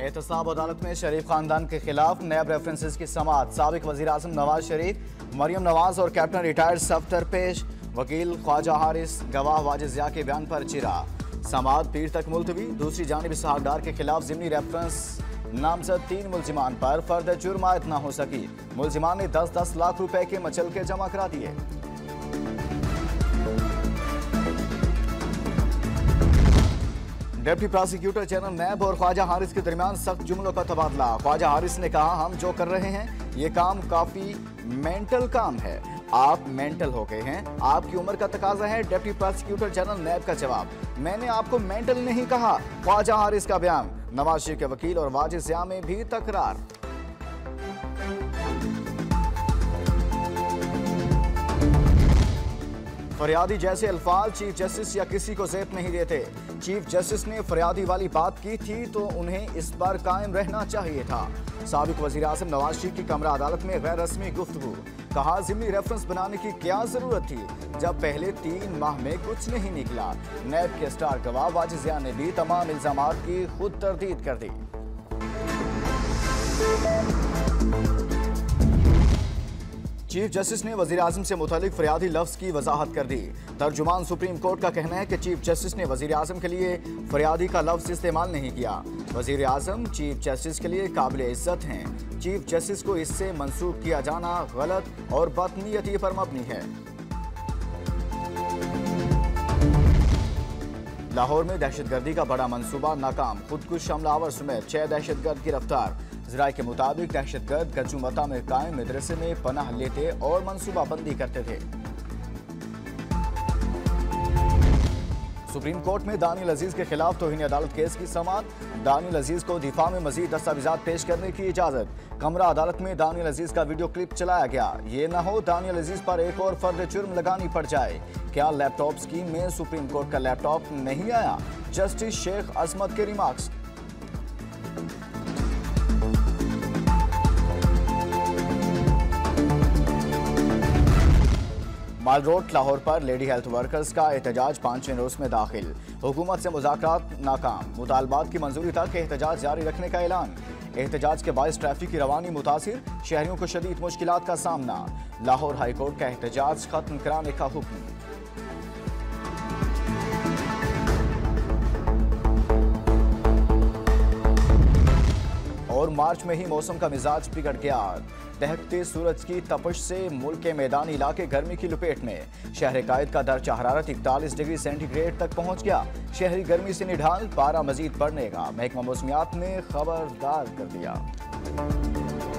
एहतसाब अदालत में शरीफ खानदान के खिलाफ नैब रेफरेंसेस की समाअत। साबिक वजीर आजम नवाज शरीफ, मरियम नवाज और कैप्टन रिटायर्ड सफ्तर पेश। वकील ख्वाजा हारिस गवाह वाजिद ज़िया के बयान पर चिरा। समाअत पीर तक मुलतवी। दूसरी जानिब इसहाक डार के खिलाफ ज़िमनी रेफरेंस नामजद 3 मुलजिमान पर फर्द जुर्म आयद न हो सकी। मुलजिमान ने 10-10 लाख रुपए के मचलके जमा करा दिए। डिप्टी प्रोसिक्यूटर जनरल नैब और ख्वाजा हारिस के दरमियान सख्त जुमलों का तबादला। ख्वाजा हारिस ने कहा, हम जो कर रहे हैं ये काम काफी मेंटल काम है। आप मेंटल हो गए हैं, आपकी उम्र का तकाजा है। डिप्टी प्रोसिक्यूटर जनरल नैब का जवाब, मैंने आपको मेंटल नहीं कहा। ख्वाजा हारिस का बयान। नवाज शरीफ के वकील और वाजिद ज़िया में भी तकरार। फरियादी जैसे अल्फाज चीफ जस्टिस या किसी को ज़ेब नहीं देते। चीफ जस्टिस ने फरियादी वाली बात की थी तो उन्हें इस पर कायम रहना चाहिए था। साबिक वज़ीर आज़म नवाज शरीफ की कमरा अदालत में गैर रस्मी गुफ्तगू। कहा, ज़िमनी रेफरेंस बनाने की क्या जरूरत थी जब पहले 3 माह में कुछ नहीं निकला। नैब के स्टार गवाह वाजिद ज़िया ने भी तमाम इल्जामात की खुद तरदीद कर दी। चीफ जस्टिस ने वजीर आजम से मुतालिक फरियादी लफ्ज की वजाहत कर दी। तर्जुमान सुप्रीम कोर्ट का कहना है कि चीफ जस्टिस ने वजीर आजम के लिए फरियादी का लफ्ज इस्तेमाल नहीं किया। वजीर आजम चीफ जस्टिस के लिए काबिल इज्जत हैं। चीफ जस्टिस को इससे मंसूब किया जाना गलत और बदनीयती पर मबनी है। लाहौर में दहशतगर्दी का बड़ा मंसूबा नाकाम। खुदकुश हमलावर समेत 6 दहशतगर्द गिरफ्तार। ज़राए के मुताबिक दहशतगर्द गजुमता में कायम मदरसे में पनाह लेते और मंसूबाबंदी करते थे। सुप्रीम कोर्ट में दानियल अजीज के खिलाफ तौहीन अदालत केस की समाअत। दानियल अजीज को दिफा में मजीद दस्तावेजात पेश करने की इजाजत। कमरा अदालत में दानियल अजीज का वीडियो क्लिप चलाया गया। ये न हो दानियल अजीज पर एक और फर्द जुर्म लगानी पड़ जाए। क्या लैपटॉप स्कीम में सुप्रीम कोर्ट का लैपटॉप नहीं आया? जस्टिस शेख अजमत के रिमार्क्स। माल रोड लाहौर पर लेडी हेल्थ वर्कर्स का एहतजाज 5वें रोज में दाखिल। हुकूमत से मुज़ाकरात नाकाम। मुतालबात की मंजूरी तक एहतजाज जारी रखने का ऐलान। एहतजाज के बायस ट्रैफिक की रवानी मुतासिर। शहरियों को शदीद मुश्किलात का सामना। लाहौर हाई कोर्ट का एहतजाज खत्म कराने का हुक्म। और मार्च में ही मौसम का मिजाज बिगड़ गया। दहकते सूरज की तपश से मुल्क के मैदानी इलाके गर्मी की लपेट में। शहर कायद का दर्जा हरारत 41 डिग्री सेंटीग्रेड तक पहुंच गया। शहरी गर्मी से निढाल, पारा मजीद बढ़ने का महकमा मौसमियात ने खबरदार कर दिया।